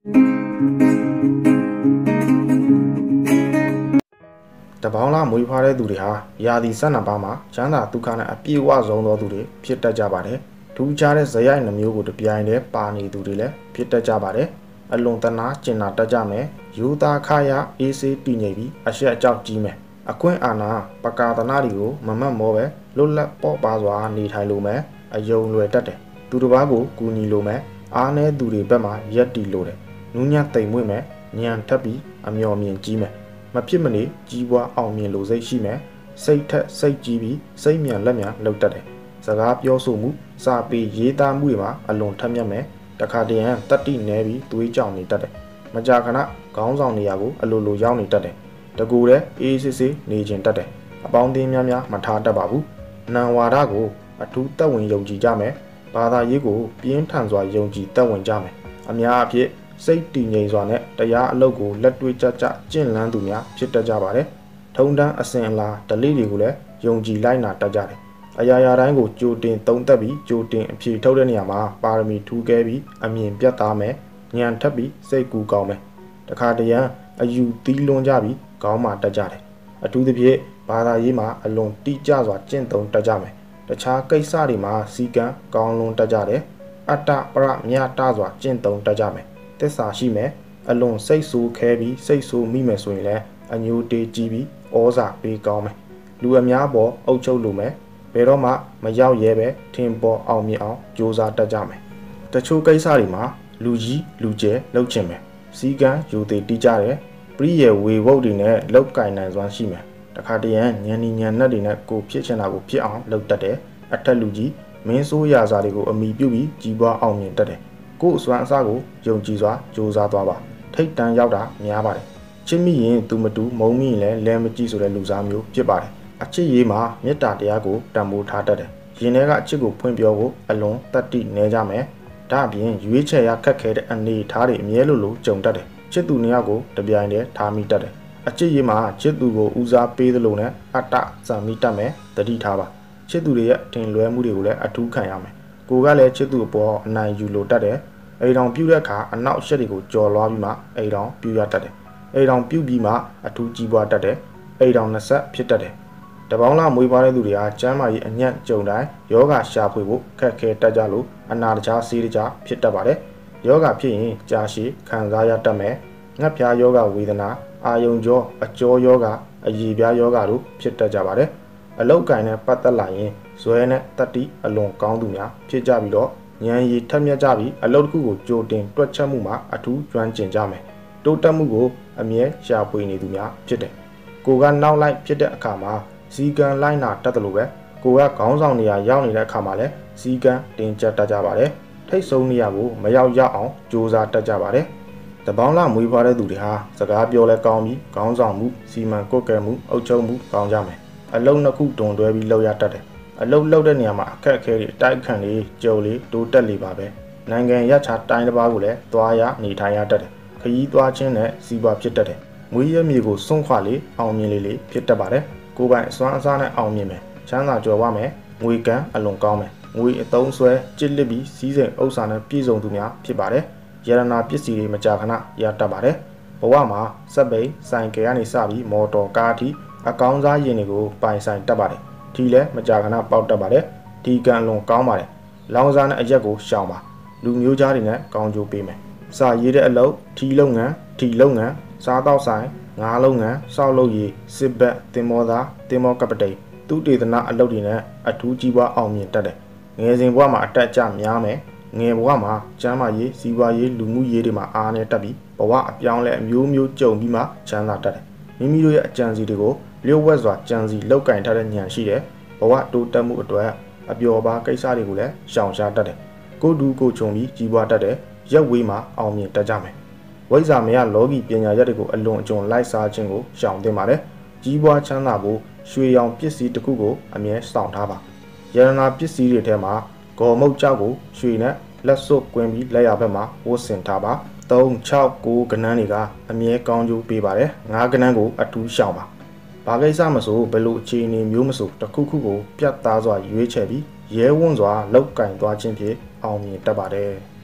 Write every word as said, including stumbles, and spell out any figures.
တပေါင်းလားမွေးဖွားတဲ့သူတွေဟာရာသီဆက်နံပါးမှာချမ်းသာဒုက္ခနဲ့အပြည့်အဝဆုံးသောသူတွေဖြစ်တတ်ကြပါတယ်။ထူးခြားတဲ့ဇယိုက်နှမျိုးကိုတပြိုင်တည်းပါနေသူတွေလည်းဖြစ်တတ်ကြပါတယ်။အလွန်တနာကျင်နာတတ်ကြမယ်။ယူသားခရအေးဆေးတည်ငြိမ်ပြီးအရှက်အကြောက်ကြီးမယ်။အခွင့်အာဏာပကာသနာတွေကိုမမတ်မောပဲလွတ်လပ်ပေါ့ပါစွာနေထိုင်လိုမယ်။အယုံလွယ်တတ်တယ်။သူတစ်ပါးကိုကူညီလိုမယ်။အားနည်းသူတွေဘက်မှာရက်တီလိုတယ်။နူးညံ့သိမ်မွေ့မယ်။ညံထပ်ပြီးအမျော်မြင်ကြီးမယ်။မဖြစ်မနေကြီးပွားအောင်မြင်လိုစိတ်ရှိမယ်စိတ်ထက်စိတ်ကြီးပြီးစိတ်မြန်လက်မြန်လှုပ်တတ်တယ်စကားပြောဆိုမှုစာပေရေးသားမှုတွေမှာအလွန်ထက်မြက်မယ်တခါတရံတတိနဲပြီးသွေးကြောင်နေတတ်တယ်မကြာခဏခေါင်းဆောင်နေရာကိုအလိုလိုရောက်နေတတ်တယ်တကူတဲ့အေးစစ်စစ်နေခြင်းတတ်တယ်အပေါင်းအသင်းများများမထားတတ်ပါဘူးနံဝါဒကိုအထူးတက်ဝင်ယုံကြည်ကြမယ်ဘာသာရေးကိုပြင်းထန်စွာယုံကြည်တက်ဝင်ကြမယ်အများအဖြစ်စိတ်တည်ငြိမ်စွာနဲ့တရားအလုပ်ကိုလက်တွေ့ကျကျကျင့်လန်းသူများဖြစ်တတ်ကြပါတယ်။ထုံတန်းအစဉ်အလာဓလေ့တွေကိုလည်းယုံကြည်လိုက်နာတတ်ကြတယ်။အရာရာတိုင်းကိုကြိုတင်သုံးသပ်ပြီးကြိုတင်အဖြေထုတ်တဲ့နေရာမှာပါရမီထူးကဲပြီးအမြင်ပြတ်သားမယ်၊ဉာဏ်ထက်ပြီးစိတ်ကူကောင်းမယ်။တခါတရံအယူသီးလွန်ကြပြီးခေါင်းမာတတ်ကြတယ်။အထူးသဖြင့်ဘာသာရေးမှာအလွန်တိကျစွာကျင့်သုံးတတ်ကြမယ်။တခြားကိစ္စတွေမှာစီကံကောင်းလွန်တတ်ကြတယ်။အတ္တပရမြတ်တစွာကျင့်သုံးတတ်ကြမယ်။သစ္စာရှိမယ်အလွန်စိတ်ဆိုးခဲပြီးစိတ်ဆိုးမိမယ်ဆိုရင်လည်းအညိုတေးကြီးပြီးဩဇာပေးကောင်းမယ်လူအများပေါ်အုပ်ချုပ်လိုမယ်ဘယ်တော့မှမရောက်ရဲပဲထင်ပေါ်အောင်မြင်အောင်ကြိုးစားတတ်ကြမယ်တချို့ကိစ္စတွေမှာလူကြီးလူကျဲလှုပ်ချင်မယ်စီကံယူသေးတီးကြတယ်ပရိယေဝေဝုတ်တွေနဲ့လောက်ကင်နိုင်စွမ်းရှိမယ်တခါတရံညံနေညံနဲ့တွေနဲ့ကိုဖြစ်ချင်တာကိုဖြစ်အောင်လုပ်တတ်တယ်အထက်လူကြီးမင်းဆိုးရာစာတွေကိုအမိပြုပြီးကြီးပွားအောင်မြင်တတ်တယ်ကိုယ်အစွမ်းအစကိုယုံကြည်စွာစူးစမ်းသွားပါထိတ်တန်းရောက်တာများပါတယ်ချစ်မိရင်သူမတူမုံမိရင်လည်းလဲမကြည့်ဆိုတဲ့လူစားမျိုးဖြစ်ပါတယ်အချစ်ရေးမှာမေတ္တာတရားကိုတန်ဖိုးထားတတ်တယ်ရင်ထဲကအချစ်ကိုဖွင့်ပြောဖို့အလွန်တတ္တိနေကြမယ်ဒါအပြင်ရွေးချယ်ရခက်ခဲတဲ့အနေအထားတွေအမြဲလိုလိုကြုံတတ်တယ်ချစ်သူနှစ်ယောက်ကိုတပြိုင်တည်းထားမိတတ်တယ်အချစ်ရေးမှာချစ်သူကိုဦးစားပေးသလိုနဲ့အတ္တစံမိတတ်မယ်တတိထားပါချစ်သူတွေရဲ့ထင်လွဲမှုတွေကိုလည်းအထူးခံရမယ်ကိုကလည်းချစ်သူအပေါ်အနိုင်ယူလိုတတ်တယ်အိမ်တော်ပြုတဲ့အခါအနောက်ရှက်တွေကိုကြော်လွားပြီးမှအိမ်တော်ပြုရတတ်တယ်အိမ်တော်ပြုပြီးမှအထူးကြီးပွားတတ်တယ်အိမ်တော်နှစ်ဆက်ဖြစ်တတ်တယ်တပေါင်းလားမွေးဖွားတဲ့သူတွေဟာကျမ်းမာရေးအညံ့ကြုံတိုင်းယောဂရှာဖွေဖို့ခက်ခဲတတ်ကြလို့အနာတခြားဆေးတခြားဖြစ်တတ်ပါတယ်ယောဂဖြစ်ရင်ကြာရှည်ခံစားရတတ်မယ်ငှက်ဖျားယောဂဝေဒနာအာယုံကြောအကျော်ယောဂအရည်ပြားယောဂတို့ဖြစ်တတ်ကြပါတယ်အလောက်ကင်နဲ့ပတ်သက်လာရင်ဇွဲနဲ့တတိအလွန်ကောင်းသူများဖြစ်ကြပြီးတော့ဉာဏ်ရည်ထက်မြက်ကြပြီးအလုပ်တစ်ခုကိုကြိုတင်တွက်ချက်မှုမှာအထူးကျွမ်းကျင်ကြမယ်တိုးတက်မှုကိုအမြဲရှာဖွေနေသူများဖြစ်တယ်ကိုကနောက်လိုက်ဖြစ်တဲ့အခါမှာစီကံလိုက်နာတတ်တယ်လို့ပဲကိုကခေါင်းဆောင်နေရာရောက်နေတဲ့အခါမှာလည်းစီကံတင်ကြတတ်ကြပါတယ်ထိတ်ဆုံးနေရာကိုမရောက်ရောက်အောင်ကြိုးစားတတ်ကြပါတယ်တပေါင်းလားမွေးဖွားတဲ့သူတွေဟာစကားပြောလဲကောင်းပြီးခေါင်းဆောင်မှုစီမံကွပ်ကဲမှုအုပ်ချုပ်မှုကောင်းကြမယ်အလုံးနှစ်ခုတွန်တွဲပြီးလောက်ရတတ်တယ်အလုတ်လောက်တဲ့နေရာမှာအခက်အခဲတွေတိုက်ခန့်တွေကြုံလေးတိုးတက်လေပါပဲနိုင်ငံရခြားတိုင်းတစ်ပါးကိုလည်းသွားရနေထိုင်ရတတ်တယ်ခရီးသွားခြင်းနဲ့စီးပွားဖြစ်တတ်တယ်မွေးရမြေကိုစွန့်ခွာလေအောင်မြင်လေလေဖြစ်တတ်ပါတယ်ကိုယ်ပိုင်အစွမ်းအစနဲ့အောင်မြင်မယ်ချမ်းသာကြွယ်ဝမယ်ငွေကံအလွန်ကောင်းမယ်ငွေအသုံးဆွဲကြစ်လစ်ပြီးစီးစိမ်ဥစ္စာနဲ့ပြည့်စုံသူများဖြစ်ပါတယ်ရတနာပစ္စည်းတွေမကြာခဏရတတ်ပါတယ်ဘဝမှာစက်ပိန်ဆိုင်ကယ်ကနေစပြီးမော်တော်ကားအထိအကောင်းစားယာဉ်တွေကိုပိုင်ဆိုင်တတ်ပါတယ်ဒီလဲမကြာခဏပေါက်တတ်ပါတယ်ဒီကံလွန်ကောင်းပါတယ်လောင်စာနဲ့အရက်ကိုရှောင်ပါလူမျိုးသားတွေနဲ့ကောင်းကျိုးပေးမယ်စာရေးတဲ့အလုပ်ထီလုပ်ငန်းထီလုပ်ငန်းစားတောက်ဆိုင်ငါးလုပ်ငန်းစောက်လုပ်ရေးစစ်ဘက်တင်မောသားတင်မောကပတိန်သူတေသနာအလုပ်တွေနဲ့အထူးကြီးပွားအောင်မြင်တတ်တယ်ငယ်စဉ်ဘဝမှာအတက်အကျများမယ်ငယ်ဘဝမှာကျမ်းမာရေးစီးပွားရေးလူမှုရေးတွေမှာအားနည်းတတ်ပြီးဘဝအပြောင်းလဲအမျိုးမျိုးကြုံပြီးမှချမ်းသာတတ်တယ်မိမိတို့ရဲ့အကြံစီတွေကိုလျှို့ဝှက်စွာကြံစီလောက်ကင်ထားတဲ့ဉာဏ်ရှိတယ်ဘဝတိုးတက်မှုအတွက်အပျော်ပါကိစ္စတွေကိုလည်းရှောင်ရှားတတ်တယ်ကိုဒူးကိုခြုံပြီးကြီးပွားတတ်တယ်ရက်ဝေးမှာအောင်မြင်တတ်ကြမယ်ဝိဇ္ဇာမယလောကီပညာရက်တွေကိုအလွန်အကျွံလိုက်စားခြင်းကိုရှောင်သင့်ပါတယ်ကြီးပွားချမ်းသာဖို့ရွှေရောင်ပစ္စည်းတစ်ခုကိုအမြဲစောင့်ထားပါယရနာပစ္စည်းတွေထဲမှာဂေါ်မုတ်ကြောက်ကိုရွှေနဲ့လက်စွပ်ကွင်းပြီးလက်ရဘက်မှာဝတ်ဆင်ထားပါသုံး ၆ ၉ကဏ္ဍတွေကအမြဲကောင်းကျိုးပေးပါတယ်ငါးကဏ္ဍကိုအထူးရှောင်ပါဘာကိစ္စမဆိုဘယ်လိုအခြေအနေမျိုးမဆိုတစ်ခုခုကိုပြတ်သားစွာရွေးချယ်ပြီးရဲဝံ့စွာလောက်ကင်သွားခြင်းဖြင့်အောင်မြင်တတ်ပါတယ်